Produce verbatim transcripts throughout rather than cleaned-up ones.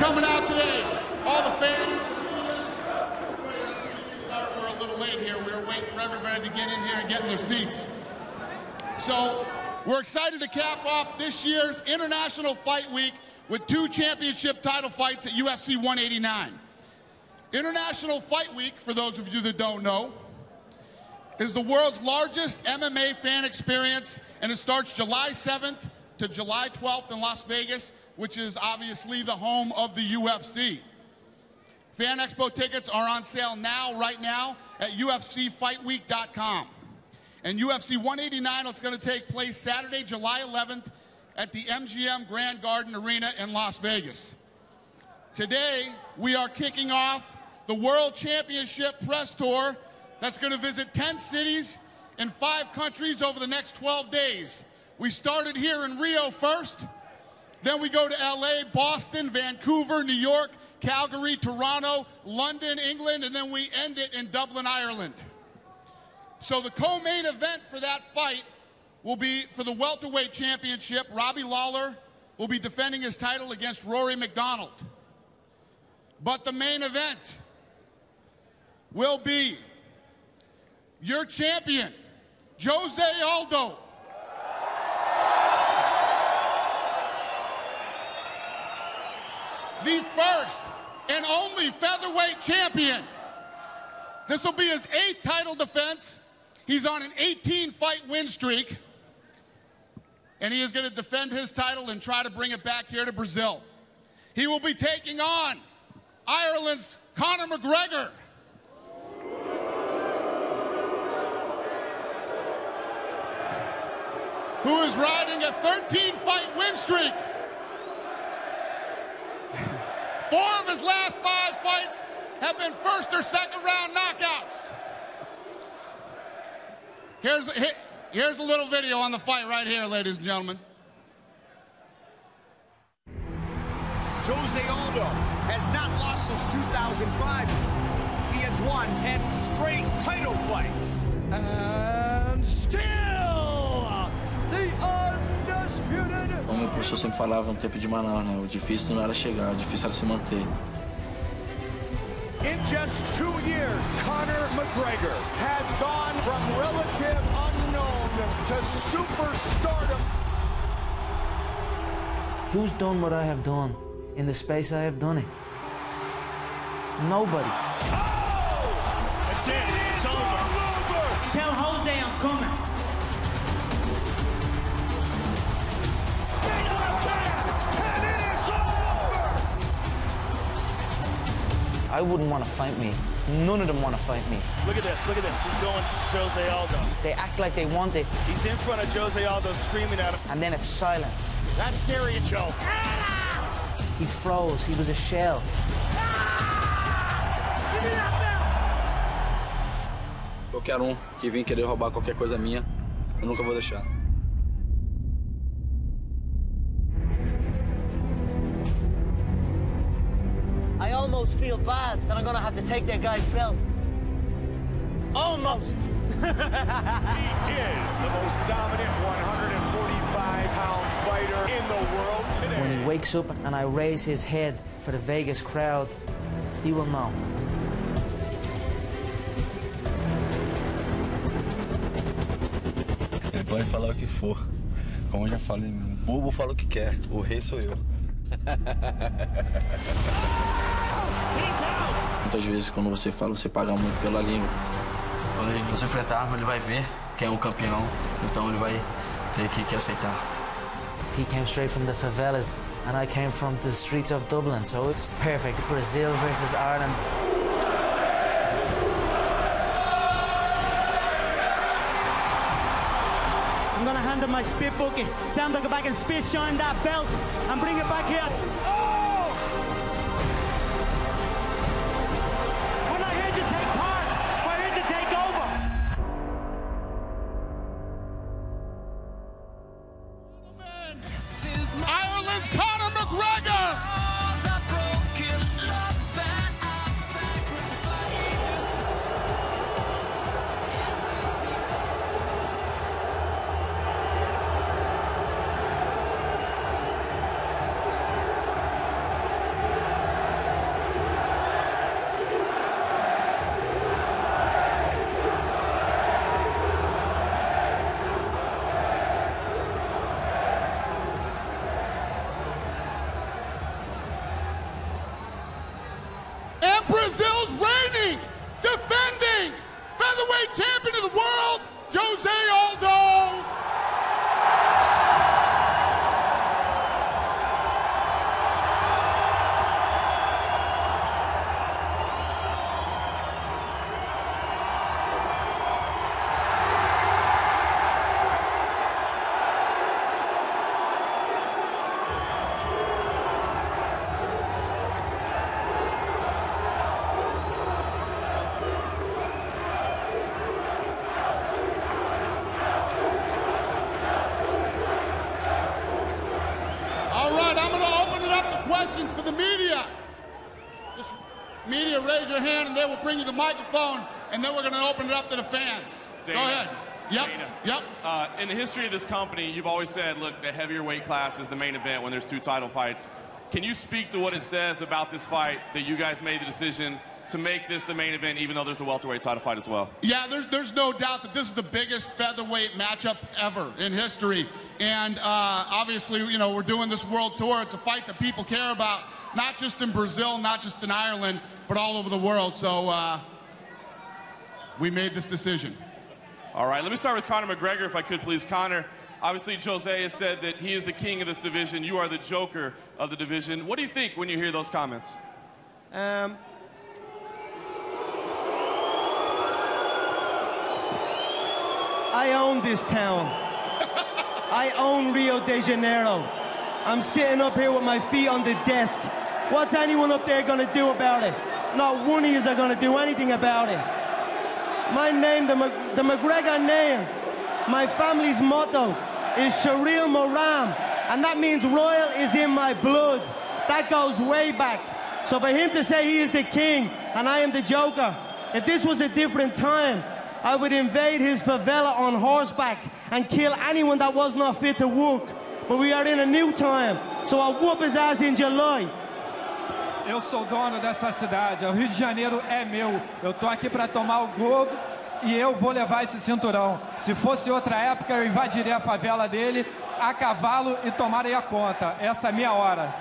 coming out today. All the fans. Sorry we're a little late here. We were waiting for everybody to get in here and get in their seats. So we're excited to cap off this year's International Fight Week with two championship title fights at U F C one eighty-nine. International Fight Week, for those of you that don't know, is the world's largest M M A fan experience, and it starts July seventh to July twelfth in Las Vegas, which is obviously the home of the U F C. Fan Expo tickets are on sale now, right now, at U F C fight week dot com. And U F C one eighty-nine is going to take place Saturday, July eleventh at the M G M Grand Garden Arena in Las Vegas. Today, we are kicking off the World Championship Press Tour that's going to visit ten cities in five countries over the next twelve days. We started here in Rio first, then we go to L A, Boston, Vancouver, New York, Calgary, Toronto, London, England, and then we end it in Dublin, Ireland. So the co-main event for that fight will be for the welterweight championship. Robbie Lawler will be defending his title against Rory MacDonald. But the main event will be your champion, Jose Aldo. The first and only featherweight champion. This will be his eighth title defense. He's on an eighteen fight win streak. And he is going to defend his title and try to bring it back here to Brazil. He will be taking on Ireland's Conor McGregor. Who is riding a thirteen fight win streak. Four of his last five fights have been first or second round knockouts. Here's, here's a little video on the fight right here, ladies and gentlemen. Jose Aldo has not lost since two thousand five. He has won ten straight title fights. And still the undisputed. Como o professor sempre falava no tempo de Manaus, né? O difícil não era chegar, o difícil era se manter. In just two years, Conor McGregor has gone from relative unknown to superstardom. Who's done what I have done in the space I have done it? Nobody. Oh! That's it. It's over. Tell Jose I'm coming. Big left hand, and it is over. I wouldn't want to fight me. None of them want to fight me. Look at this. Look at this. He's going to Jose Aldo. They act like they want it, He's in front of Jose Aldo, screaming at him. and then it's silence. That's scary, Joe. He froze. He was a shell. Qualquer um que vir querer roubar qualquer coisa minha, eu nunca vou deixar. I almost feel bad that I'm gonna have to take that guy's belt. Almost. He is the most dominant one hundred forty-five pound fighter in the world today. When he wakes up and I raise his head for the Vegas crowd, he will know. Ele pode falar o que for. Como eu já falei, o bobo fala o que quer, o rei sou eu. Muitas vezes quando você fala, você paga muito pela língua. Quando ele nos enfrentarmos, ele vai ver quem é o campeão, então ele vai ter que, que aceitar. He came straight from the favelas, and I came from the streets of Dublin, so it's perfect. Brazil versus Ireland. I'm gonna hand him my spit bucket. Tell him to go back and spit shine that belt and bring it back here. Oh! We're not here to take part. We're here to take over. Ireland's Conor McGregor. questions for the media? Just media, raise your hand and they will bring you the microphone, and then we're going to open it up to the fans. Dana, Go ahead. Yep, Dana, yep. Uh, in the history of this company, you've always said, look, the heavier weight class is the main event when there's two title fights. Can you speak to what it says about this fight that you guys made the decision to make this the main event, even though there's a welterweight title fight as well? Yeah, there's, there's no doubt that this is the biggest featherweight matchup ever in history. And uh, obviously, you know, we're doing this world tour. It's a fight that people care about, not just in Brazil, not just in Ireland, but all over the world. So uh, we made this decision. All right, let me start with Conor McGregor, if I could, please. Conor, obviously, Jose has said that he is the king of this division. You are the joker of the division. What do you think when you hear those comments? Um, I own this town. I own Rio de Janeiro. I'm sitting up here with my feet on the desk. What's anyone up there gonna do about it? Not one of you are gonna do anything about it. My name, the, the McGregor name, my family's motto is Sharil Moram, and that means royal is in my blood. That goes way back. So for him to say he is the king and I am the joker, if this was a different time, I would invade his favela on horseback and kill anyone that was not fit to walk. But we are in a new time, so I'll whoop his ass in July. Eu sou dono dessa cidade, o Rio de Janeiro é meu. Eu tô aqui para tomar o gold e eu vou levar esse cinturão. Se fosse outra época, eu invadiria a favela dele a cavalo e tomaria a conta. Essa é a minha hora.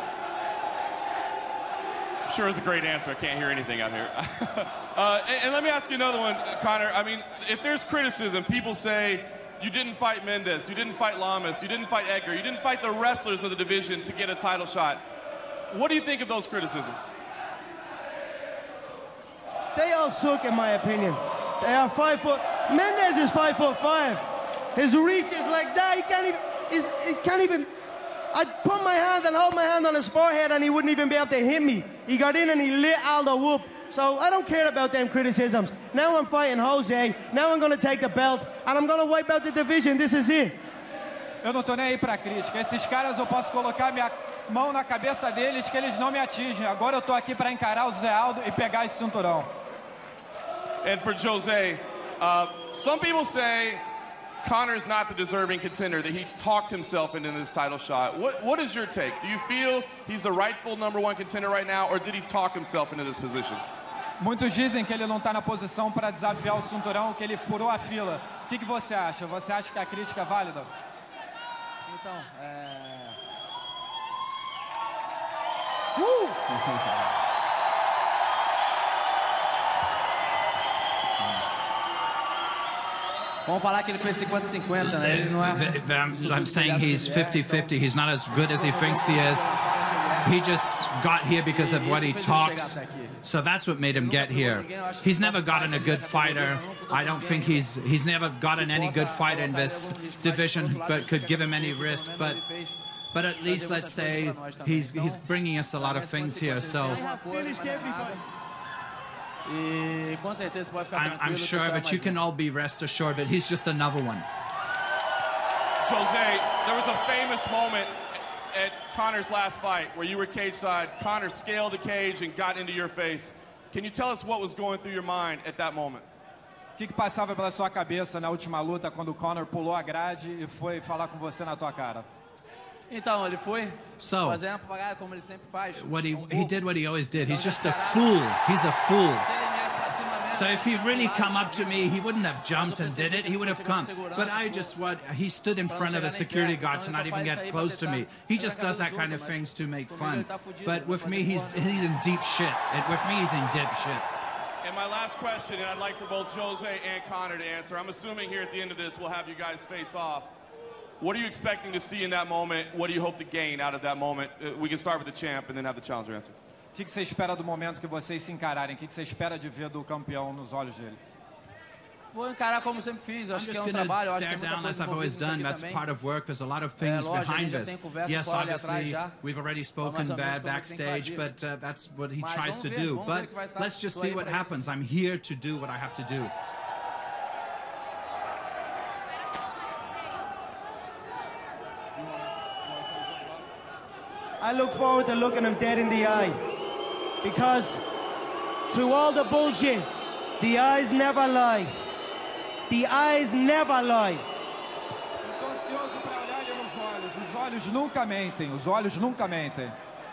Sure is a great answer. I can't hear anything out here. uh, and, and let me ask you another one, Conor. I mean, if there's criticism, people say you didn't fight Mendes, you didn't fight Lamas, you didn't fight Edgar, you didn't fight the wrestlers of the division to get a title shot. What do you think of those criticisms? They all suck, in my opinion. They are five foot. Mendes is five foot five. His reach is like that. He can't even. He's, he can't even. I'd put my hand and hold my hand on his forehead, and he wouldn't even be able to hit me. He got in and he lit Aldo whoop. So I don't care about them criticisms. Now I'm fighting Jose. Now I'm going to take the belt, and I'm going to wipe out the division. This is it. Eu não tô nem aí pra crítica. Esses caras eu posso colocar minha mão na cabeça deles que eles não me atingem. Agora eu tô aqui para encarar o Zé Aldo e pegar esse cinturão. And for Jose, uh, some people say Conor's not the deserving contender, that he talked himself into this title shot. What, what is your take? Do you feel he's the rightful number one contender right now, or did he talk himself into this position? Muitos dizem que ele não está na posição para desafiar o cinturão, que ele furou a fila. O que, que você acha? Você acha que a crítica é válida? Então, é... Uh! Vamos falar que ele fez cinquenta cinquenta, né? Ele não é... I'm, I'm saying he's fifty fifty. He's not as good as he thinks he is. He just got here because of what he talks. So that's what made him get here. He's never gotten a good fighter. I don't think he's he's never gotten any good fighter in this division, but could give him any risk. But but at least let's say he's he's bringing us a lot of things here. So. I'm, I'm sure, but you can all be rest assured that he's just another one. Jose, there was a famous moment at Conor's last fight where you were cage side. Conor scaled the cage and got into your face. Can you tell us what was going through your mind at that moment? O que, que passava pela sua cabeça na última luta quando o Conor pulou a grade e foi falar com você na tua cara? Então, ele foi so, fazer uma apagada como ele sempre faz. What he, he did what he always did. He's just a fool. He's a fool. So if he really come up to me, he wouldn't have jumped and did it. He would have come. But I just, what, he stood in front of a security guard to not even get close to me. He just does that kind of things to make fun. But with me, he's, he's in deep shit. And with me, he's in deep shit. And my last question, and I'd like for both Jose and Conor to answer. I'm assuming here at the end of this, we'll have you guys face off. What are you expecting to see in that moment? What do you hope to gain out of that moment? Uh, we can start with the champ and then have the challenger answer. O que, que você espera do momento que vocês se encararem? O que, que você espera de ver do campeão nos olhos dele? Vou encarar como sempre fiz. I'm Acho que just é um going trabalho. to Acho que stare é muita down as coisa I've always done. envolvida That's também. part of work. There's a lot of things lógico, behind a gente já this. tem conversa Yes, com ele atrás obviously, já. we've already spoken Mais ou menos bad como é que tem que backstage, fazer. but uh, that's what he Mas tries to vamos ver, do. vamos ver But o que vai estar. let's just Tô see aí what pra isso. happens. I'm here to do what I have to do. I look forward to looking him dead in the eye. Because through all the bullshit, the eyes never lie. The eyes never lie. Estou ansioso para olhar ele nos olhos. Os olhos nunca mentem. Os olhos nunca mentem.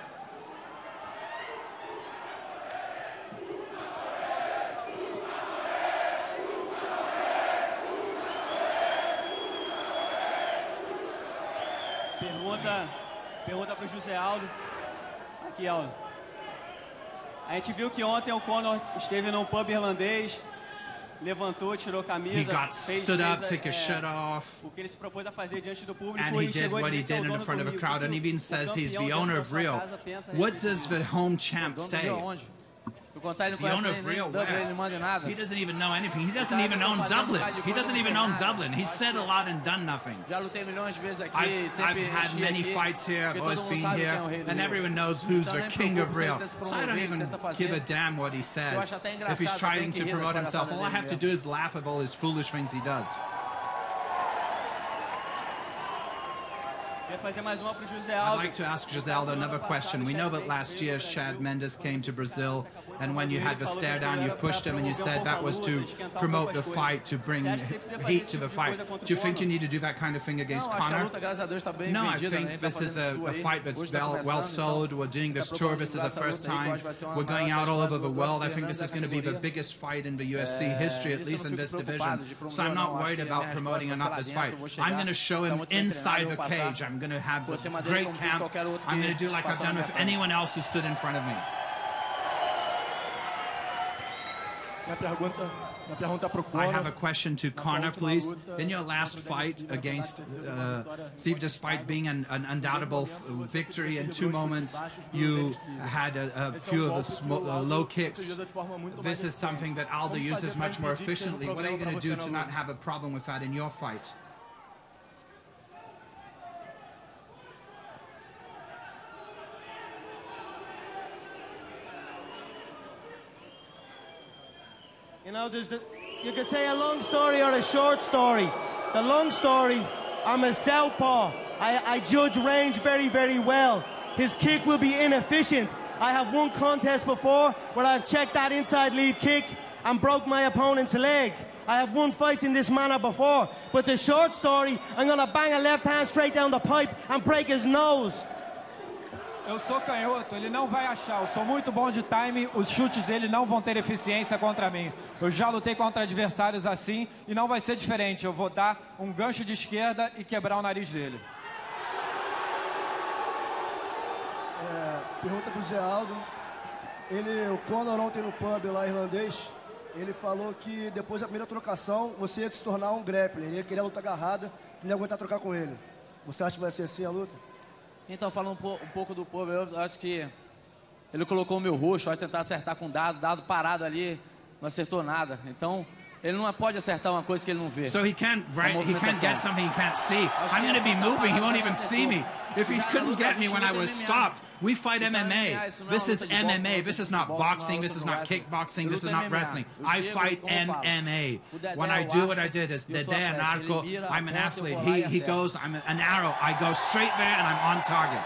Pergunta, pergunta para o José Aldo. Aqui, Aldo. A gente viu que ontem o Conor esteve num pub irlandês, levantou, tirou a camisa, He got fez, stood fez up, took his shirt off, o que ele se propôs a fazer diante do público, and he did what he did in front of a crowd, and even says he's the owner of Rio. What does the home champ say? The owner of Rio, where? He doesn't even know anything. He doesn't even own Dublin. He doesn't even own Dublin. He's said a lot and done nothing. I've, I've had many fights here. I've always been here, and everyone knows who's the king of Rio. So I don't even give a damn what he says. If he's trying to promote himself, all I have to do is laugh at all his foolish things he does. I'd like to ask Giseldo another question. We know that last year Chad Mendes came to Brazil, and when you had the stare down, you pushed him and you said that was to promote the fight, to bring heat to the fight. Do you think you need to do that kind of thing against Conor? No, I think this is a, a fight that's well, well sold. We're doing this tour. This is the first time. We're going out all over the world. I think this is going to be the biggest fight in the U F C history, at least in this division. So I'm not worried about promoting or not this fight. I'm going to show him inside the cage. I'm going to have a great camp. I'm going to do like I've done with anyone else who stood in front of me. I have a question to Conor, please. In your last fight against uh, Steve, despite being an, an undoubtable victory in two moments, you had a, a few of the uh, low kicks. This is something that Aldo uses much more efficiently. What are you going to do to not have a problem with that in your fight? You know, there's the, you could say a long story or a short story. The long story, I'm a southpaw. I, I judge range very, very well. His kick will be inefficient. I have won contest before where I've checked that inside lead kick and broke my opponent's leg. I have won fights in this manner before. But the short story, I'm gonna bang a left hand straight down the pipe and break his nose. Eu sou canhoto, ele não vai achar. Eu sou muito bom de time, os chutes dele não vão ter eficiência contra mim. Eu já lutei contra adversários assim e não vai ser diferente. Eu vou dar um gancho de esquerda e quebrar o nariz dele. É, pergunta pro Zé Aldo. Ele, o Conor ontem no pub lá irlandês, ele falou que depois da primeira trocação você ia se tornar um grappler. Ele ia querer a luta agarrada, não ia aguentar trocar com ele. Você acha que vai ser assim a luta? Então, falando um, po um pouco do povo, eu acho que ele colocou o meu roxo, acho tentar acertar com o dado, dado parado ali, não acertou nada. Então, ele não pode acertar uma coisa que ele não vê. So he can't, right, he can't get something he can't see. I'm going to be moving, he won't even see me. If he couldn't get me when I was stopped, we fight M M A. This is M M A. This is not boxing. This is not kickboxing. This is not wrestling. I fight M M A. When I do what I did is the day an arco, I'm an athlete. He, he goes, I'm an arrow. I go straight there and I'm on target.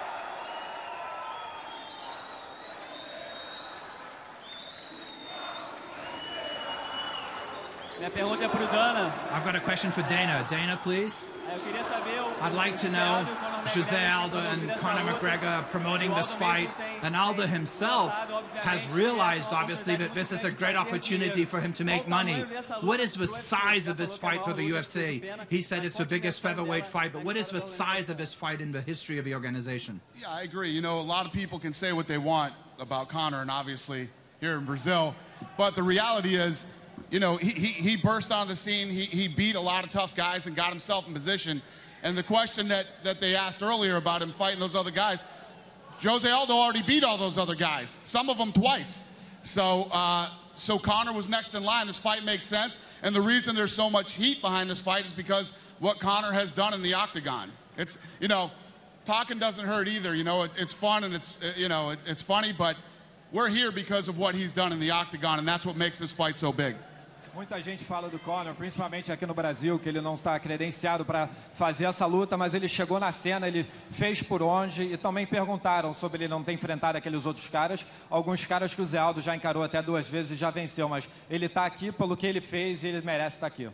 Minha pergunta é pro Dana. I've got a question for Dana. Dana, please. I'd like to know José Aldo and Conor McGregor promoting this fight, and Aldo himself has realized, obviously, that this is a great opportunity for him to make money. What is the size of this fight for the U F C? He said it's the biggest featherweight fight, but what is the size of this fight in the history of the organization? Yeah, I agree. You know, a lot of people can say what they want about Conor, and obviously here in Brazil, but the reality is, you know, he, he, he burst on the scene, he, he beat a lot of tough guys and got himself in position. And the question that, that they asked earlier about him fighting those other guys, Jose Aldo already beat all those other guys, some of them twice. So, uh, so Conor was next in line. This fight makes sense. And the reason there's so much heat behind this fight is because what Conor has done in the octagon. It's, you know, talking doesn't hurt either. You know, it, it's fun and it's, you know, it, it's funny, but we're here because of what he's done in the octagon, and that's what makes this fight so big. Muita gente fala do Conor, principalmente aqui no Brasil, que ele não está credenciado para fazer essa luta, mas ele chegou na cena, ele fez por onde, e também perguntaram sobre ele não ter enfrentado aqueles outros caras, alguns caras que o Zé Aldo já encarou até duas vezes e já venceu, mas ele está aqui pelo que ele fez e ele merece estar aqui.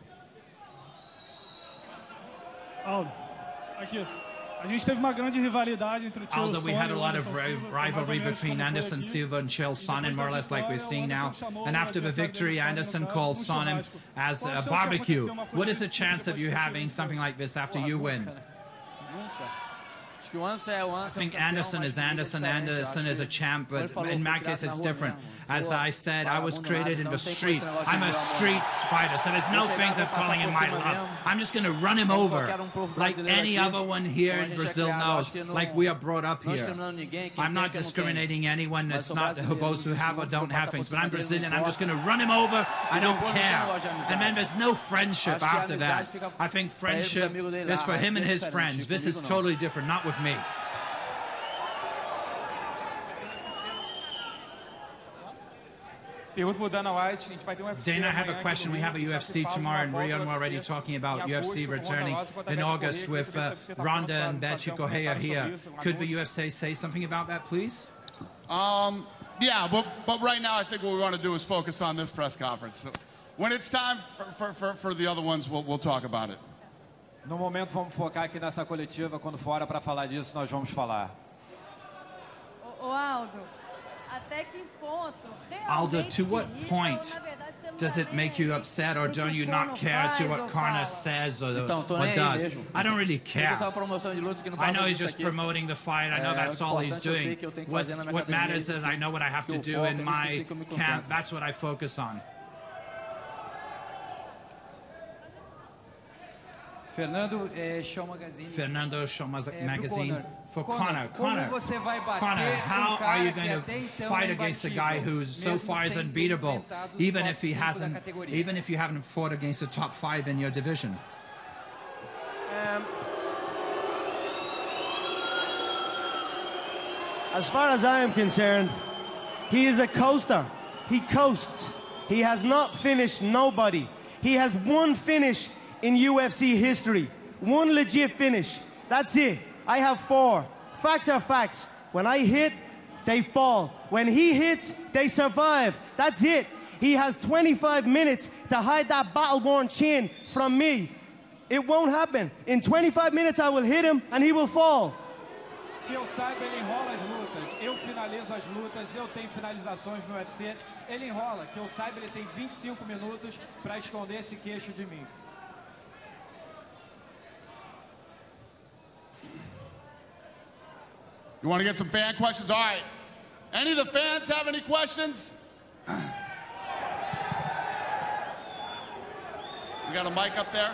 Aldo, aqui. A gente teve uma grande rivalidade entre o Chael Although we had a Sonnen e o lot of Anderson ri- Silva, foi mais ou rivalry menos between como foi Anderson aqui. Silva and Chael Sonnen, more or less like we're seeing now. And after the victory, Anderson called Sonnen as a barbecue. What is the chance of you having something like this after you win? I think Anderson is Anderson, Anderson is a champ, but in my case it's different. As I said, I was created in the street. I'm a street fighter, so there's no things of calling him my love. I'm just going to run him over, like any other one here in Brazil knows, like we are brought up here. I'm not discriminating anyone that's not those who have or don't have things, but I'm Brazilian, I'm just going to run him over, I don't care. And then there's no friendship after that. I think friendship is for him and his friends. This is totally different, not with me. Dana White, Dana, I have a question. We have a U F C tomorrow in Rio, and we're already talking about U F C returning in August with uh, Ronda and Betty Correia here. Could the U F C say something about that, please? Um, yeah, but, but right now I think what we want to do is focus on this press conference. So when it's time for, for, for, for the other ones, we'll, we'll talk about it. No momento, vamos focar aqui nessa coletiva. Quando for hora para falar disso, nós vamos falar. Ô, Aldo, até que ponto Aldo, to what point does it make you upset, or do you not care to what Conor says or, or does? I don't really care. I know he's just promoting the fight. I know that's all he's doing. What's, what matters is I know what I have to do in my camp. That's what I focus on. Fernando, é, Show Magazine. Fernando Show Magazine. Conor. For Conor, Conor, como você vai bater Conor, how um are you cara going que até to então fight é against a imbatível, guy who so mesmo far is sem ter unbeatable, enfrentado os even top if he cinco da hasn't, categoria? even if you haven't fought against the top five in your division? Um, as far as I am concerned, he is a coaster. He coasts. He has not finished nobody. He has one finish in U F C history. One legit finish. That's it. I have four. Facts are facts. When I hit, they fall. When he hits, they survive. That's it. He has twenty-five minutes to hide that battle-worn chin from me. It won't happen. In twenty-five minutes, I will hit him and he will fall. Que eu saiba, ele enrola as lutas. Eu finalizo as lutas, eu tenho finalizações no U F C. Ele enrola. Que eu saiba, ele tem vinte e cinco minutos para esconder esse queixo de mim. You want to get some fan questions? All right. Any of the fans have any questions? We got a mic up there.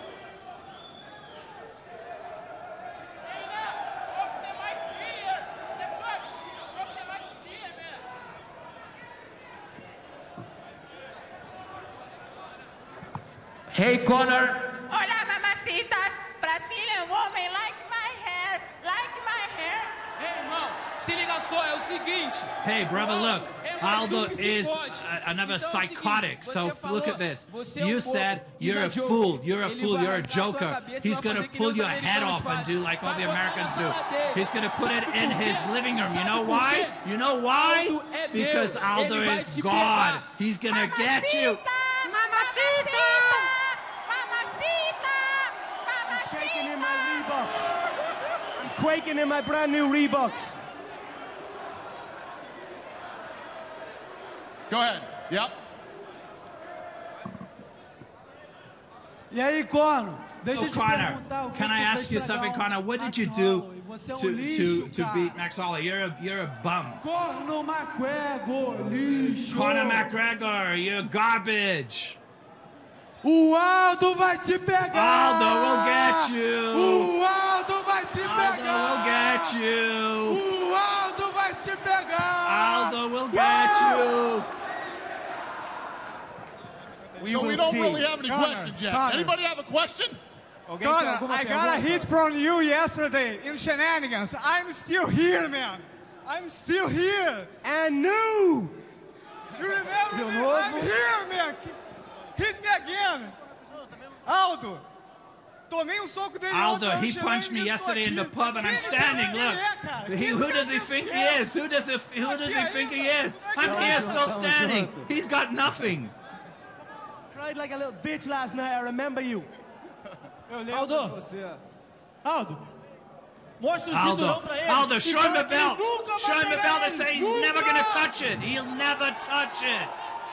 Hey, Conor. Hola, mamacitas. Brazilian woman like my hair, like my hair. Hey, irmão, se liga só, é o seguinte. Hey, brother, look. Aldo is uh, another psychotic. So look at this. You said you're a fool. You're a fool. You're a joker. He's going to pull your head off and do like all the Americans do. He's going to put it in his living room. You know why? You know why? Because Aldo is God. He's going to get you. Mamacita! Shaking in my Reeboks. I'm quaking in my brand new Reeboks. Go ahead. Yep. E aí, Conor? Deixa Oh, eu te Conor, perguntar o que can I tu ask fez you pra something, dar um Conor? What did you Max do Holloway? Você é um to, lixo, to, to cara. beat Max Holloway? You're a, you're a bum. Conor McGregor, lixo. Conor McGregor, you're garbage. O Aldo vai te pegar. Aldo will get you. O Aldo vai te Aldo pegar. will get you. O Aldo vai te pegar. Aldo will get you. We so will we don't see. really have any Conor, questions yet. Conor. Anybody have a question? Conor, I got a hit from you yesterday in shenanigans. I'm still here, man. I'm still here. And new. You remember De me? novo. I'm here, man. Hit me again. Aldo. Tomei um soco dele. Aldo, he punched me yesterday in the pub and I'm standing, look. He, who does he think he is? Who does, it, who does he think he is? I'm here still standing. He's got nothing. Cried like a little bitch last night, I remember you. Aldo. Aldo. Mostra o Aldo, cinturão pra ele. Aldo, show him the E fala belt. que ele nunca vai Show him the pegar belt and ele, say he's nunca. never going to touch it. He'll never touch it.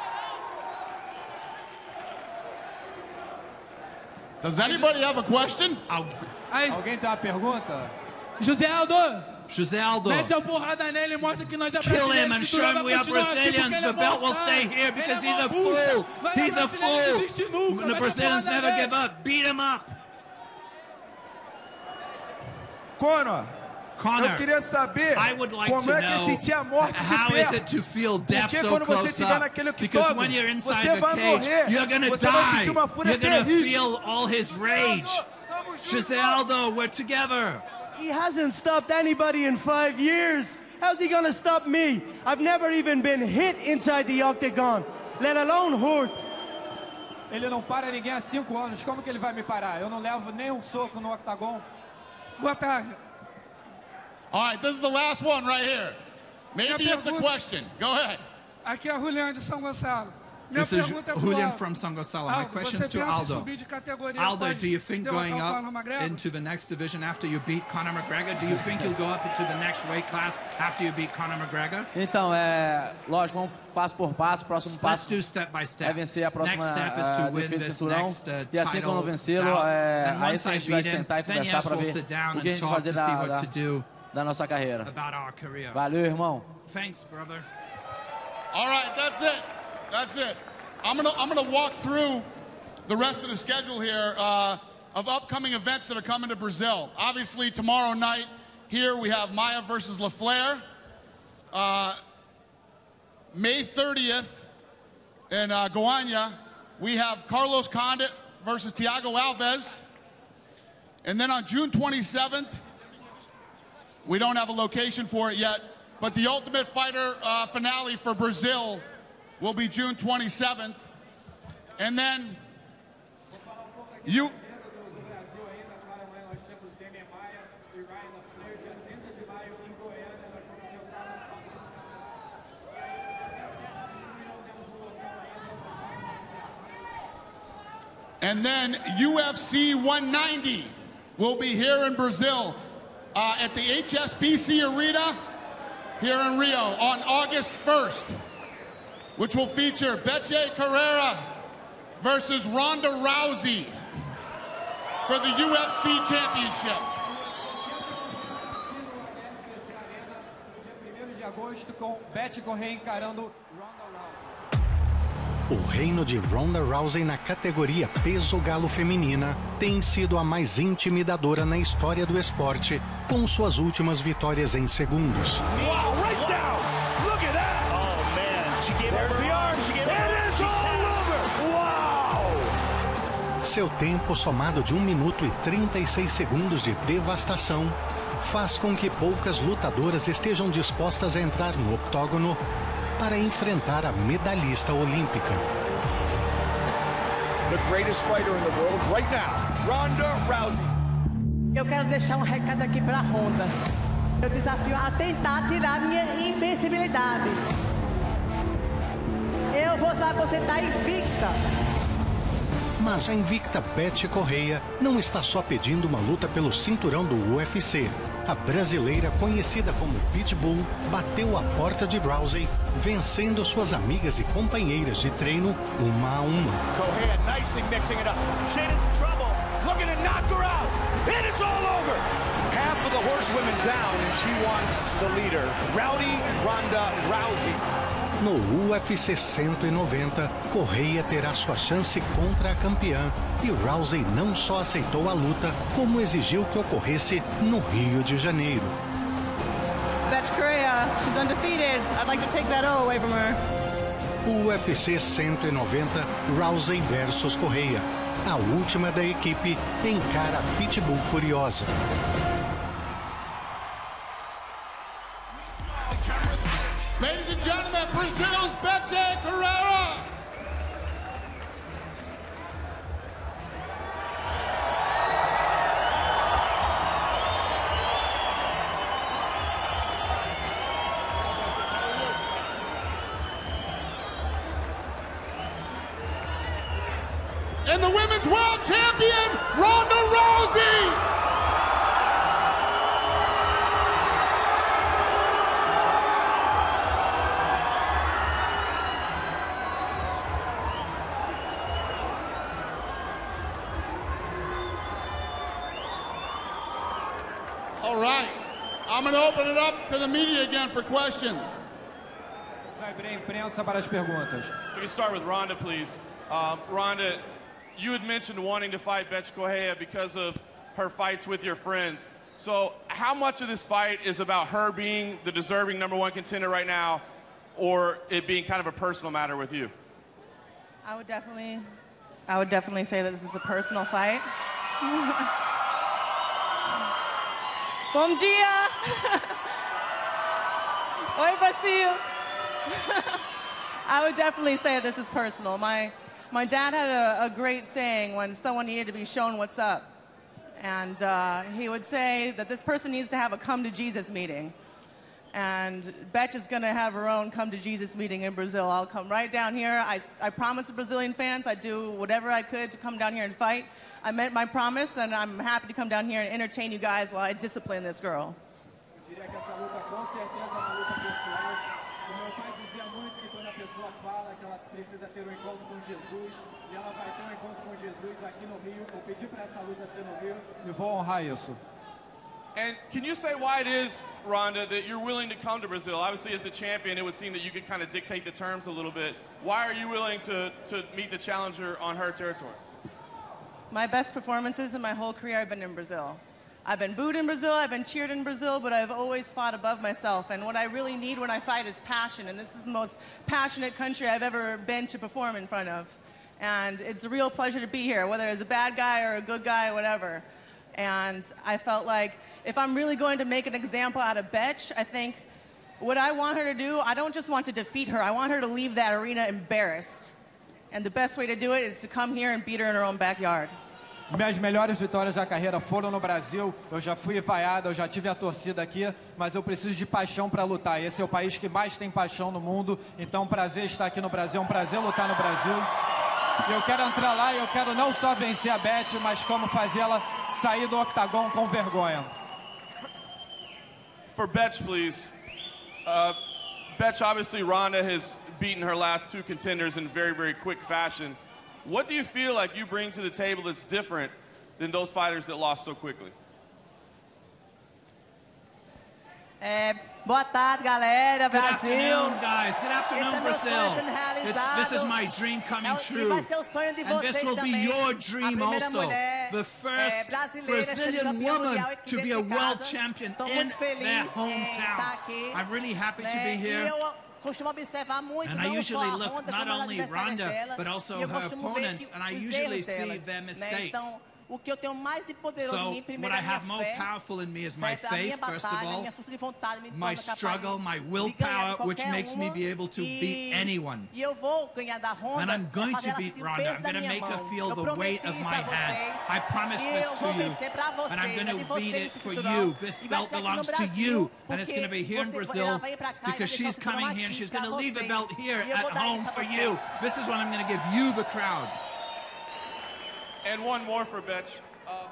Does anybody have a question? Alguém tem uma pergunta? José Aldo. José Aldo. Mete a porrada nele e mostra que nós é Kill brasileiro. him and show him we are Brazilians. The belt will stay here because he's a fool. He's a fool. The Brazilians never give up. Beat him up. Conor, Conor, eu queria saber I would like como to é que é know sentir a morte de how perto. is it to feel death Porque so quando você close estiver up? naquele Because octógono, when you're inside você the vai cage, morrer, you're gonna você vai die. sentir uma fúria You're gonna terrível. feel all his rage. José Aldo, we're together. He hasn't stopped anybody in five years. How's he gonna stop me? I've never even been hit inside the octagon, let alone hurt. Ele não para ninguém há cinco anos. Como que ele vai me parar? Eu não levo nem um soco no octagon. Boa tarde. All right, this is the last one right here. Maybe Minha it's a pergunta- question. Go ahead. Aqui é a Juliana de São Gonçalo. Minha This is pergunta é pro Julian Aldo. from São Gonçalo. My Aldo, question você is to pensa em Aldo. subir de categoria Aldo, após do you think derrotar going o up Conor McGregor? into the next division after you beat Conor McGregor, do you think you'll go up into the next weight class after you beat Conor McGregor? Então, é. Lógico, vamos passo por passo. Próximo Let's passo do step by é step. vencer a próxima Next step is to eh, win defesa de this cinturão. next uh, E assim title quando vencê-lo, bout. é, And aí once sim a I gente vai beat him, sentar e then conversar yes, para we'll ver sit down o que a and gente talk fazer to see da, what da, to do da nossa carreira. about our career. Valeu, irmão. Thanks, brother. All right, that's it. That's it. I'm gonna I'm gonna walk through the rest of the schedule here uh, of upcoming events that are coming to Brazil. Obviously, tomorrow night here we have Maia versus LaFleur. Uh, May thirtieth in uh, Goiânia, we have Carlos Condit versus Thiago Alves. And then on June twenty-seventh, we don't have a location for it yet, but the Ultimate Fighter uh, finale for Brazil will be June twenty-seventh. And then you... And then U F C one ninety will be here in Brazil uh, at the H S B C Arena here in Rio on August first, which will feature Bethe Carreira versus Ronda Rousey for the U F C Championship. primeiro de agosto com Bethe Correia encarando O reino de Ronda Rousey na categoria peso galo feminina tem sido a mais intimidadora na história do esporte, com suas últimas vitórias em segundos. Wow, right down. Look at that. Oh, man. She gave There's the arm. She gave it is all over. Wow. Seu tempo somado de um minuto e trinta e seis segundos de devastação faz com que poucas lutadoras estejam dispostas a entrar no octógono para enfrentar a medalhista olímpica. The greatest fighter in the world right now, Ronda Rousey. Eu quero deixar um recado aqui para a Ronda. Eu desafio a tentar tirar minha invencibilidade. Eu vou lá, você tá invicta. Mas a invicta Bethe Correia não está só pedindo uma luta pelo cinturão do U F C. A brasileira, conhecida como Pitbull, bateu a porta de Rousey, vencendo suas amigas e companheiras de treino uma a uma. Correia nicely mixing it up. Shayna's in trouble. Looking to knock her out. And it's all over. Half of the horsewomen down, and she wants the leader, Rowdy Ronda Rousey. No U F C cento e noventa, Correia terá sua chance contra a campeã e Rousey não só aceitou a luta, como exigiu que ocorresse no Rio de Janeiro. Bethe Correia, she's undefeated. I'd like to take that O away from her. U F C cento e noventa, Rousey versus Correia. A última da equipe encara a Pitbull furiosa. Ladies and gentlemen, Brazil's Bethe Carreira. and the women's world champion, Ronda Rousey. All right, I'm going to open it up to the media again for questions. Vai abrir a imprensa para as perguntas. We can start with Ronda, please. Um, Ronda, you had mentioned wanting to fight Bethe Correia because of her fights with your friends. So how much of this fight is about her being the deserving number one contender right now, or it being kind of a personal matter with you? I would definitely, I would definitely say that this is a personal fight. Bom dia! Oi, Brasil! I would definitely say this is personal. My, my dad had a, a great saying when someone needed to be shown what's up. And uh, he would say that this person needs to have a come to Jesus meeting. And Bethe is going to have her own come to Jesus meeting in Brazil. I'll come right down here. I, I promised the Brazilian fans I'd do whatever I could to come down here and fight. I meant my promise, and I'm happy to come down here and entertain you guys while I discipline this girl. Eu diria que essa luta com certeza é uma luta pessoal. O meu pai dizia muito que quando a pessoa fala que ela precisa ter um encontro com Jesus, e ela vai ter um encontro com Jesus aqui no Rio, eu pedi para essa luta ser no Rio e vou honrar isso. And can you say why it is, Ronda, that you're willing to come to Brazil? Obviously, as the champion, it would seem that you could kind of dictate the terms a little bit. Why are you willing to, to meet the challenger on her territory? My best performances in my whole career have been in Brazil. I've been booed in Brazil, I've been cheered in Brazil, but I've always fought above myself. And what I really need when I fight is passion. And this is the most passionate country I've ever been to perform in front of. And it's a real pleasure to be here, whether it's a bad guy or a good guy or whatever. And I felt like if I'm really going to make an example out of Bethe, I think what I want her to do, I don't just want to defeat her, I want her to leave that arena embarrassed. And the best way to do it is to come here and beat her in her own backyard. Minhas melhores vitórias da carreira foram no Brasil. Eu já fui vaiado, eu já tive a torcida aqui, mas eu preciso de paixão para lutar. Esse é o país que mais tem paixão no mundo. Então, prazer estar aqui no Brasil, é um prazer lutar no Brasil. E eu quero entrar lá e eu quero não só vencer a Bethe, mas como fazê-la sair do octagon com vergonha. For Bethe, please. Uh, Bethe, obviously, Ronda has beaten her last two contenders in very, very quick fashion. What do you feel like you bring to the table that's different than those fighters that lost so quickly? É, boa tarde, galera, Good Brasil. afternoon, guys. Good Esse afternoon, é meu Brazil. sonho sendo It's, realizado. this is my dream coming É o- e true. vai ser o sonho de And this vocês will be também. your A dream primeira also. mulher, The é, first brasileira, Brazilian campeã woman mundial aqui to be a dentro de world casa. champion Tô in muito feliz their em hometown. estar aqui, I'm really happy to né? be here. E eu costumo observar muito And I não usually só a look Ronda, not como as only adversárias Ronda, dela, but also e eu her costumo ver opponents, que and I os usually erros see delas, their né? mistakes. Então, o que eu tenho mais de poderoso em So, mim, primeiro what é I a minha have more fé, powerful in me is my certo? A minha faith, first of batalha, a all, minha força de vontade me my torna capaz struggle, de- my de willpower, ganhar de which qualquer makes me uma, be able to e- beat anyone. E eu vou ganhar da Ronda, And I'm going fazer to ela beat sentir o Ronda. peso I'm da going to minha make her mão. feel Eu the prometi weight of isso my a vocês, hand. I promised e this eu to vou you. vencer pra vocês, And I'm going e to vocês beat it nesse for cinturão. you. This E vai belt ser aqui no belongs to Brasil, you. And it's porque going to be here in você- Brazil ela vai pra cá e vai because deixar o she's cinturão coming here and aqui she's pra going to leave the vocês. belt here E eu at vou dar home isso for a vocês. you. This is what I'm going to give you, the crowd. And one more for Bethe. Uh,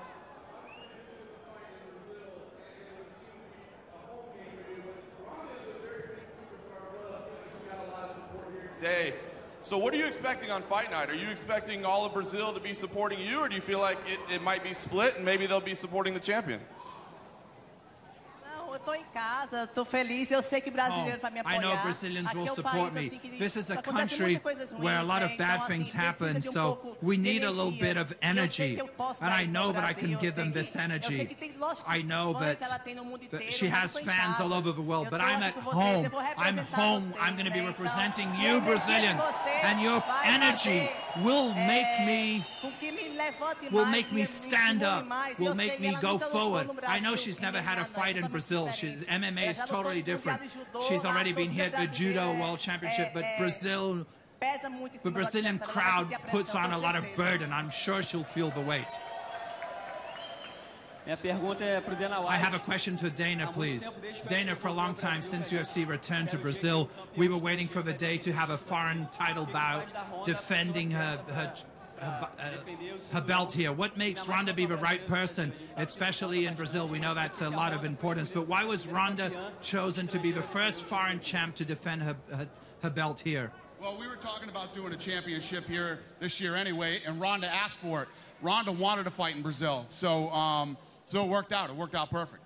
Day. So what are you expecting on fight night? Are you expecting all of Brazil to be supporting you, or do you feel like it, it might be split and maybe they'll be supporting the champion? Não, eu tô em casa, tô feliz, eu sei que brasileiro vai me I apoiar. know Brazilians Aqui will é um support país, me. assim, que This is a acontece country muitas coisas ruins, where a lot né? of bad Então, things assim, precisa happen, de um so pouco we de need a little energia. bit of E eu sei energy. que eu posso And dar I isso know ao that I Brasil, can eu give sei them que- this eu sei energy. que tem, lógico, I know fãs that, ela tem no mundo that inteiro, she mas has eu tô em fans casa. all over the world, Eu but tô I'm aqui at com vocês, home. eu vou I'm representar home. vocês, I'm going to be né? representing Então, you, a energia de Brazilians. vocês And your vai energy fazer, will make é, me com que me levante will mais, make me me stand estimule up, mais. will Eu sei make que me ela go nunca lutou forward. no I know Brasil, she's em never had a M M A, fight in totalmente Brazil. She, diferente. M M A Ela is já lutou totally no different. Mundial de Judô, She's already a been torcida hit the Judo brasileira World Championship, é- but é- Brazil, pesa muito em the cima do Brazilian adversário, ela vai crowd sentir a pressão, puts on a com lot of certeza. burden. I'm sure she'll feel the weight. Minha pergunta é pro Dana I White. have a question to Dana, please. Dana, for a long time since U F C returned to Brazil, we were waiting for the day to have a foreign title bout defending her, her her, uh, her belt here? What makes Ronda be the right person, especially in Brazil? We know that's a lot of importance, but why was Ronda chosen to be the first foreign champ to defend her, her, her belt here? Well, we were talking about doing a championship here this year anyway, and Ronda asked for it. Ronda wanted to fight in Brazil, so, um, so it worked out. It worked out perfect.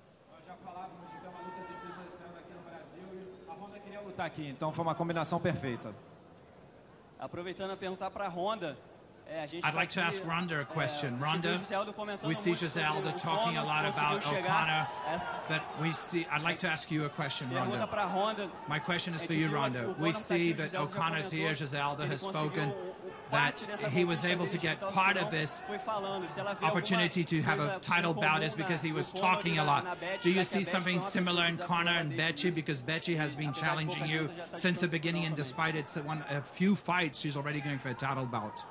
Lutar aqui, então foi uma combinação perfeita. Aproveitando a perguntar para a Ronda, é, a gente I'd like to aqui, ask Ronda a question. É, Ronda, we see Gisele Aldo talking a lot about O'Connor. That we see. I'd like to ask you a question, Ronda. My question is for you, Ronda. We see that O'Connor's here. Gisele Aldo has spoken that he was able to get part of this opportunity to have a title bout is because he was talking a lot. Do you see something similar in Conor and Betty? Because Betty has been challenging you since the beginning, and despite it's one a few fights, she's already going for a title bout.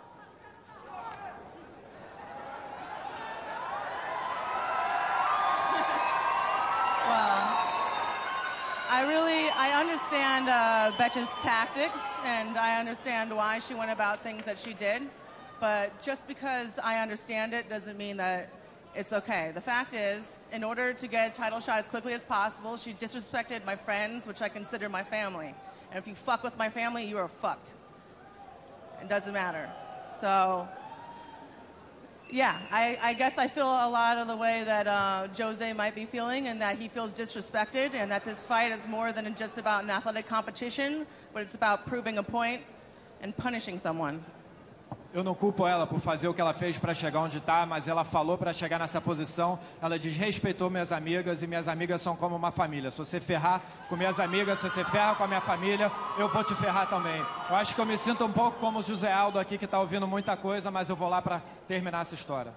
I really, I understand uh, Betch's tactics, and I understand why she went about things that she did, but just because I understand it doesn't mean that it's okay. The fact is, in order to get a title shot as quickly as possible, she disrespected my friends, which I consider my family. And if you fuck with my family, you are fucked. It doesn't matter. So, yeah, I, I guess I feel a lot of the way that uh, Jose might be feeling, and that he feels disrespected, and that this fight is more than just about an athletic competition, but it's about proving a point and punishing someone. Eu não culpo ela por fazer o que ela fez para chegar onde está, mas ela falou para chegar nessa posição. Ela desrespeitou minhas amigas, e minhas amigas são como uma família. Se você ferrar com minhas amigas, se você ferra com a minha família, eu vou te ferrar também. Eu acho que eu me sinto um pouco como o José Aldo aqui, que está ouvindo muita coisa, mas eu vou lá para terminar essa história.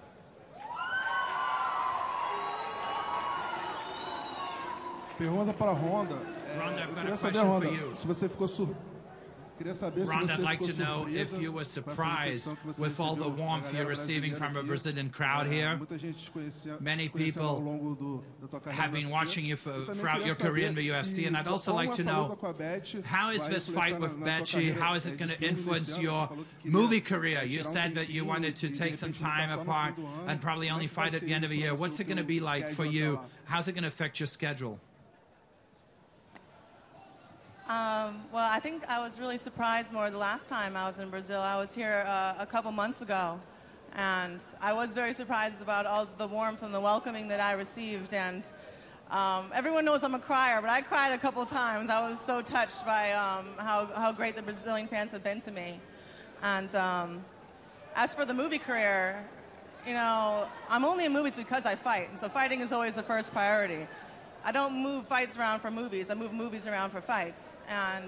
Pergunta para a Ronda. Ronda, É, I've eu got queria a saber, question Ronda, for you. se você ficou surpreso. Ronda, I'd like to know if you were surprised with all the warmth you're receiving from a Brazilian crowd here. Many people have been watching you for, throughout your career in the U F C, and I'd also like to know, how is this fight with Betty, how is it going to influence your movie career? You said that you wanted to take some time apart and probably only fight at the end of the year. What's it going to be like for you? How's it going to affect your schedule? Um, well, I think I was really surprised more the last time I was in Brazil. I was here uh, a couple months ago, and I was very surprised about all the warmth and the welcoming that I received. And um, everyone knows I'm a crier, but I cried a couple times. I was so touched by um, how, how great the Brazilian fans have been to me. And um, as for the movie career, you know, I'm only in movies because I fight, and so fighting is always the first priority. I don't move fights around for movies. I move movies around for fights. And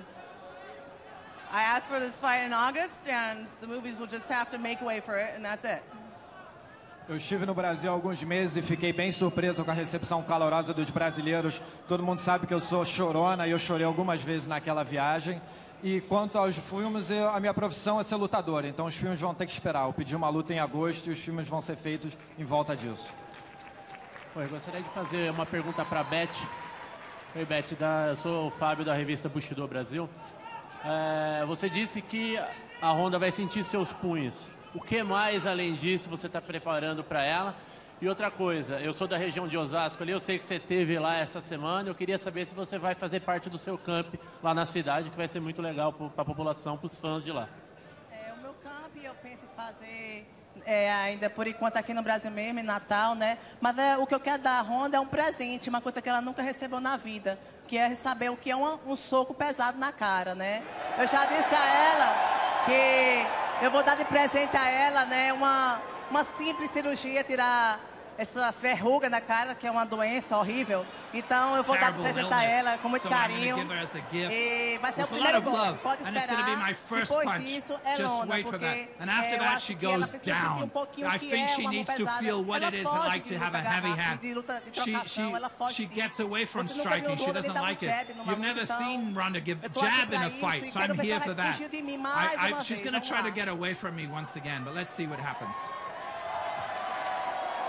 I asked for this fight in August, and the movies will just have to make way for it, and that's it. Eu estive no Brasil há alguns meses e fiquei bem surpreso com a recepção calorosa dos brasileiros. Todo mundo sabe que eu sou chorona e eu chorei algumas vezes naquela viagem. E quanto aos filmes, eu, a minha profissão é ser lutadora. Então os filmes vão ter que esperar. Eu pedi uma luta em agosto e os filmes vão ser feitos em volta disso. Oi, eu gostaria de fazer uma pergunta para a Beth. Oi, Beth, da, eu sou o Fábio da revista Bushido Brasil. É, você disse que a Ronda vai sentir seus punhos. O que mais, além disso, você está preparando para ela? E outra coisa, eu sou da região de Osasco ali, eu sei que você esteve lá essa semana, eu queria saber se você vai fazer parte do seu camp lá na cidade, que vai ser muito legal para a população, para os fãs de lá. É, o meu camp eu penso em fazer... É, ainda por enquanto aqui no Brasil mesmo, em Natal, né? Mas é, o que eu quero dar à Ronda é um presente, uma coisa que ela nunca recebeu na vida, que é saber o que é uma, um soco pesado na cara, né? Eu já disse a ela que eu vou dar de presente a ela, né? Uma, uma simples cirurgia, tirar essas verrugas na cara, que é uma doença horrível. Então eu vou dar de presente a ela com muito so carinho. E vai ser o primeiro golpe. Pode and it's going to be my first Depois punch. disso é Just lona, wait for that. porque And after é, that, she goes down. Um I think she needs to feel what it is like to have a heavy hand. She, she, she gets away from striking. She doesn't like it. You've never seen Ronda give jab in a fight, so I'm here for that. I, I, she's going to try to get away from me once again, but let's see what happens.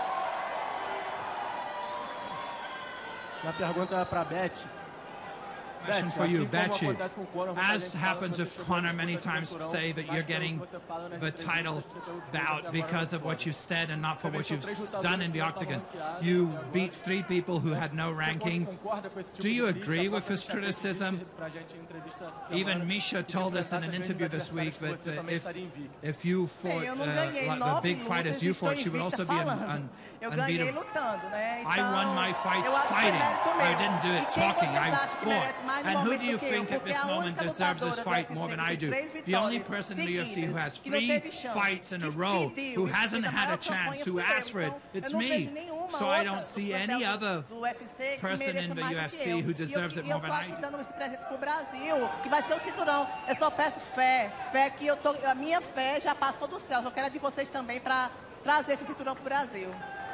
Uma pergunta para a Beth. Question for you, Betty. As happens with Conor many times, say that you're getting the title bout because of what you said and not for what you've done in the octagon. You beat three people who had no ranking. Do you agree with his criticism? Even Misha told us in an interview this week that uh, if, if you fought uh, like the big fighters you fought, she would also be un, un, Eu ganhei unbeatable. lutando, né? I won my fights fighting. I didn't do it talking. I fought. And who do you think at this moment deserves this fight more than I do? The only person in the U F C who has three fights in a row, who hasn't had a chance, who asked for it, it's me. So I don't see any other person in the U F C who deserves it more than I do. Eu tô aqui dando esse presente pro Brasil, que vai ser o cinturão. Eu só peço fé, fé que eu tô, a minha fé já passou do céu. Eu quero a de vocês também para trazer esse cinturão pro Brasil.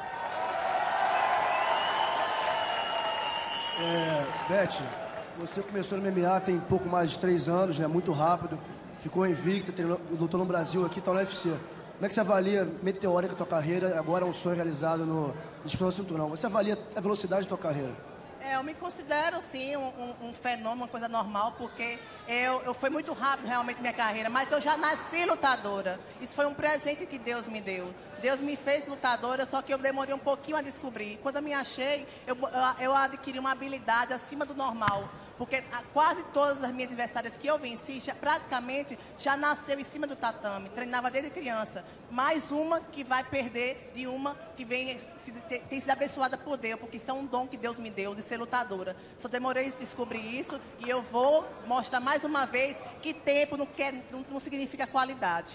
É, Beth, você começou no M M A tem pouco mais de três anos, né? Muito rápido. Ficou invicta, treinou, lutou no Brasil, aqui está no U F C. Como é que você avalia meteórica a tua carreira? Agora é um sonho realizado no disputa do cinturão. Você avalia a velocidade da tua carreira? É, eu me considero, sim, um, um, um fenômeno, uma coisa normal, porque eu, eu foi muito rápido realmente minha carreira, mas eu já nasci lutadora. Isso foi um presente que Deus me deu. Deus me fez lutadora, só que eu demorei um pouquinho a descobrir. Quando eu me achei, eu, eu adquiri uma habilidade acima do normal. Porque quase todas as minhas adversárias que eu venci, já, praticamente, já nasceu em cima do tatame. Treinava desde criança. Mais uma que vai perder de uma que vem, se, tem sido abençoada por Deus, porque isso é um dom que Deus me deu de ser lutadora. Só demorei a descobrir isso e eu vou mostrar mais uma vez que tempo não, quer, não, não significa qualidade.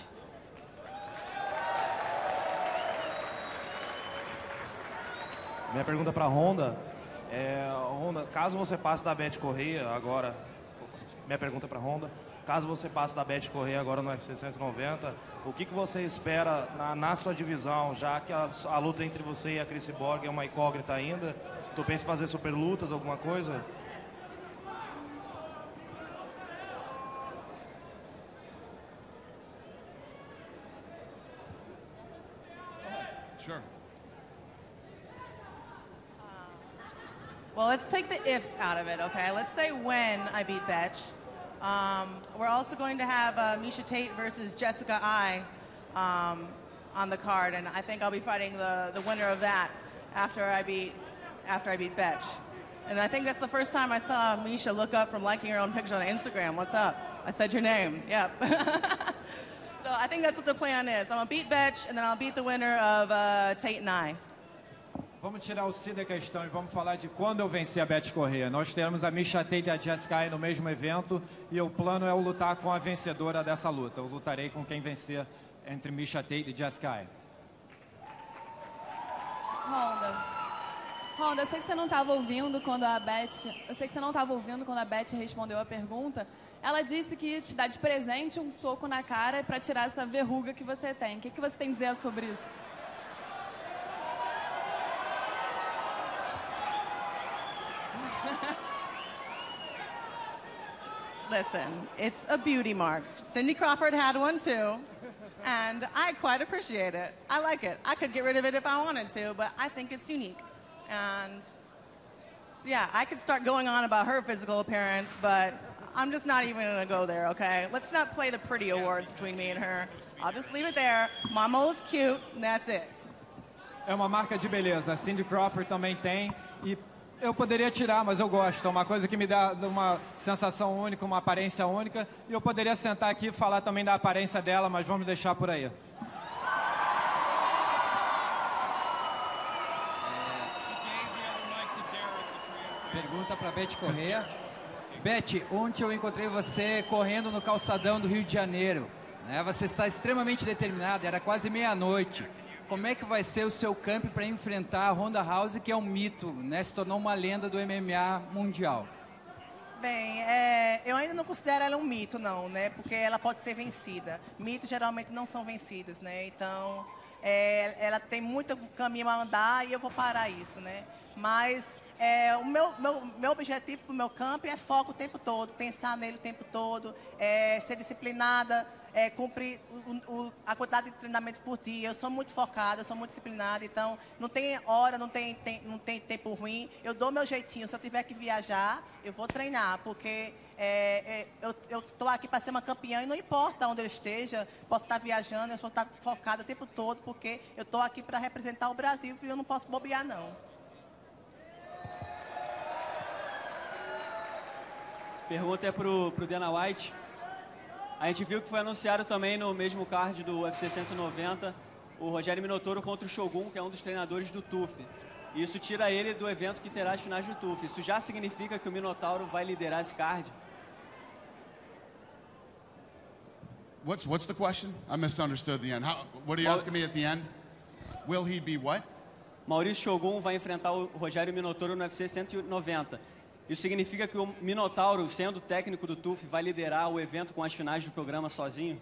Minha pergunta para a Ronda é, Ronda, caso você passe da Bethe Correia agora, minha pergunta para a Ronda, caso você passe da Bethe Correia agora no U F C cento e noventa, o que, que você espera na, na sua divisão, já que a, a luta entre você e a Cris Cyborg é uma incógnita ainda? Tu pensa em fazer super lutas, alguma coisa? Sure. Well, let's take the ifs out of it, okay? Let's say when I beat Betch. Um, we're also going to have uh, Miesha Tate versus Jessica Ai um, on the card, and I think I'll be fighting the, the winner of that after I beat after I beat Betch. And I think that's the first time I saw Miesha look up from liking her own picture on Instagram. What's up? I said your name. Yep. So I think that's what the plan is. I'm gonna beat Betch, and then I'll beat the winner of uh, Tate and I. Vamos tirar o si da questão e vamos falar de quando eu vencer a Bethe Correia. Nós teremos a Miesha Tate e a Jessica Ai no mesmo evento e o plano é eu lutar com a vencedora dessa luta. Eu lutarei com quem vencer entre Miesha Tate e Jessica Ai. Ronda. Ronda, eu sei que você não estava ouvindo quando a Beth, eu sei que você não estava ouvindo quando a Beth respondeu a pergunta. Ela disse que ia te dar de presente um soco na cara para tirar essa verruga que você tem. O que, que você tem a dizer sobre isso? Listen, it's a beauty mark. Cindy Crawford had one too, and I quite appreciate it. I like it. I could get rid of it if I wanted to, but I think it's unique. And yeah, I could start going on about her physical appearance, but I'm just not even gonna go there, okay? Let's not play the pretty awards between me and her. I'll just leave it there. Mama is cute, and that's it. É uma marca de beleza. A Cindy Crawford também tem e eu poderia tirar, mas eu gosto. É uma coisa que me dá uma sensação única, uma aparência única. E eu poderia sentar aqui e falar também da aparência dela, mas vamos deixar por aí. Pergunta para Bethe Correia. Bethe, ontem eu encontrei você correndo no calçadão do Rio de Janeiro. Né? Você está extremamente determinado, era quase meia-noite. Como é que vai ser o seu camp para enfrentar a Ronda Rousey, que é um mito, né? Se tornou uma lenda do M M A mundial? Bem, é, eu ainda não considero ela um mito, não, né? Porque ela pode ser vencida. Mitos geralmente não são vencidos, né? Então, é, ela tem muito caminho a andar e eu vou parar isso, né? Mas é, o meu, meu, meu objetivo para o meu camp é foco o tempo todo, pensar nele o tempo todo, é, ser disciplinada, é, cumprir o, o, a quantidade de treinamento por dia. Eu sou muito focada, eu sou muito disciplinada, então não tem hora, não tem, tem, não tem tempo ruim. Eu dou meu jeitinho. Se eu tiver que viajar, eu vou treinar, porque é, é, eu estou aqui para ser uma campeã e não importa onde eu esteja, posso estar viajando, eu vou estar focada o tempo todo, porque eu estou aqui para representar o Brasil e eu não posso bobear, não. Pergunta é pro, pro Dana White. A gente viu que foi anunciado também no mesmo card do U F C cento e noventa o Rogério Minotouro contra o Shogun, que é um dos treinadores do T U F. E isso tira ele do evento que terá as finais do T U F. Isso já significa que o Minotauro vai liderar esse card? What's, what's the question? I misunderstood the end. How, what are you asking me at the end? Will he be what? Maurício Shogun vai enfrentar o Rogério Minotouro no U F C cento e noventa. Isso significa que o Minotauro, sendo técnico do T U F, vai liderar o evento com as finais do programa sozinho?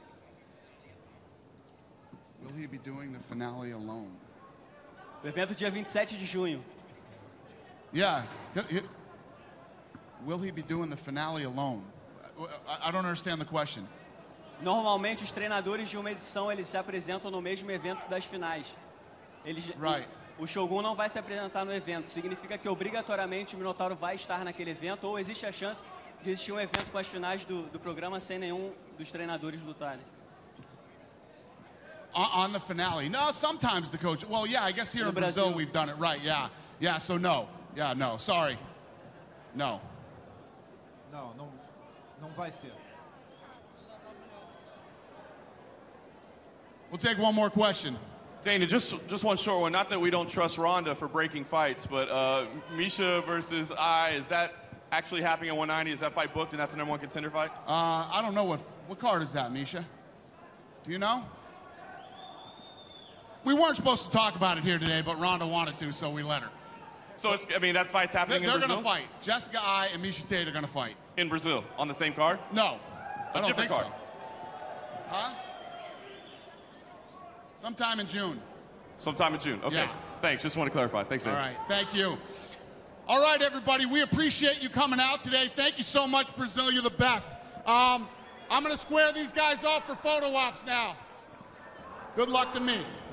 Will he be doing the finale alone? O evento dia vinte e sete de junho. Yeah. He, he, will he be doing the finale alone? I, I don't understand the question. Normalmente os treinadores de uma edição eles se apresentam no mesmo evento das finais. Eles, right. O Shogun não vai se apresentar no evento. Significa que obrigatoriamente o Minotauro vai estar naquele evento, ou existe a chance de existir um evento com as finais do, do programa sem nenhum dos treinadores lutarem. On, on the finale? No, sometimes the coach. Well, yeah, I guess here no in Brazil, Brazil we've done it right. Yeah, yeah. So no, yeah, no. Sorry, no. Não, não, não vai ser. We'll take one more question. Dana, just just one short one. Not that we don't trust Ronda for breaking fights, but uh, Misha versus I, is that actually happening at one ninety? Is that fight booked and that's the number one contender fight? Uh, I don't know what what card is that, Misha. Do you know? We weren't supposed to talk about it here today, but Ronda wanted to, so we let her. So it's, I mean, that fight's happening they're, in they're Brazil? They're going to fight. Jessica I and Misha Tate are going to fight. In Brazil, on the same card? No, a I don't different think card. so. Huh? Sometime in June. Sometime in June. Okay. Yeah. Thanks. Just want to clarify. Thanks, Dan. All right. Thank you. All right, everybody. We appreciate you coming out today. Thank you so much, Brazil. You're the best. Um, I'm going to square these guys off for photo ops now. Good luck to me.